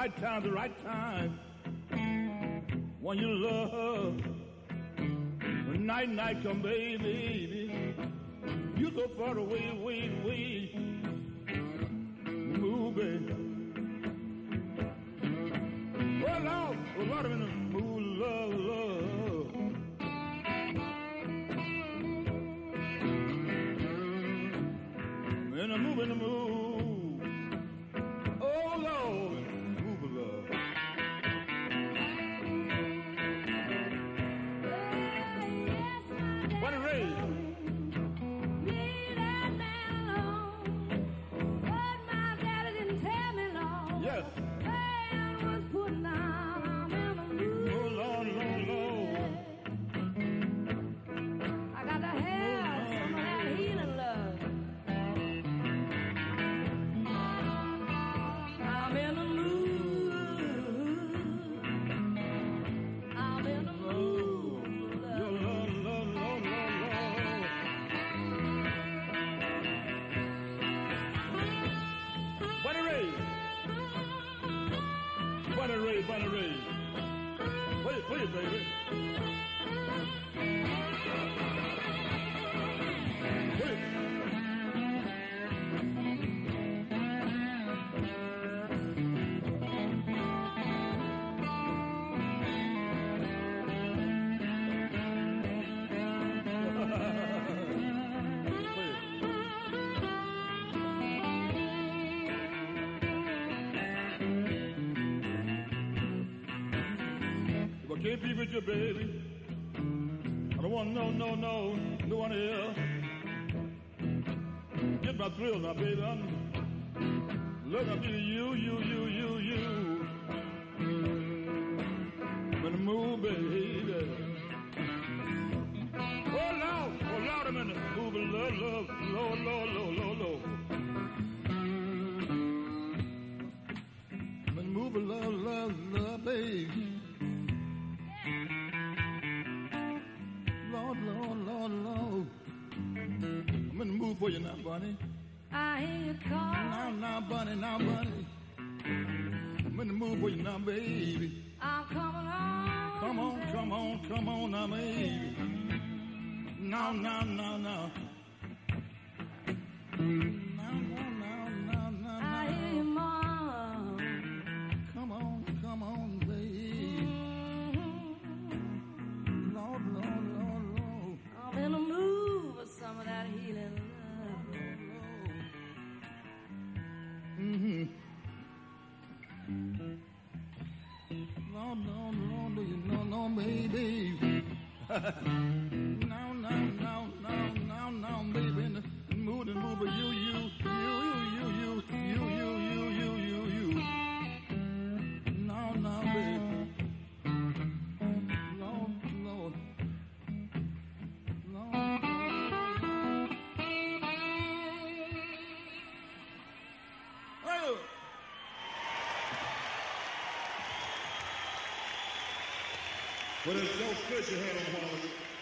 right time, the right time. When you love, when night come, baby, you so far away, move, baby. Oh Lord, I'm in the mood, love. In the mood. Oh Lord, move, love. What a raise. Leave that man alone. But my daddy didn't tell me long. Yes. Man was putting on in the mood. Oh Lord. I got to have some of that healing love. I'm in the mood. I'm in the mood. Your love. What a raise. Please, baby. If I can't be with you, baby, I don't want no one else. Get my thrill now, baby. I'm looking to you. I'm in the mood, baby. Oh Lord, I'm in the mood, love, Lord. I'm in the mood, love, baby. Lord. I'm in the mood for you now, Bunny. I hear you call. Now, Bunny. I'm in the mood for you now, baby. I'm coming on. Come on now, baby. Now. I hear you, Mom. Come on, baby. Lord. I'm in the mood for some of that healing love. Lord, do you know, baby? Now, baby, in the mood and move for you. Now, baby. Lord. Oh! Well, it's so good you had on, Wallace.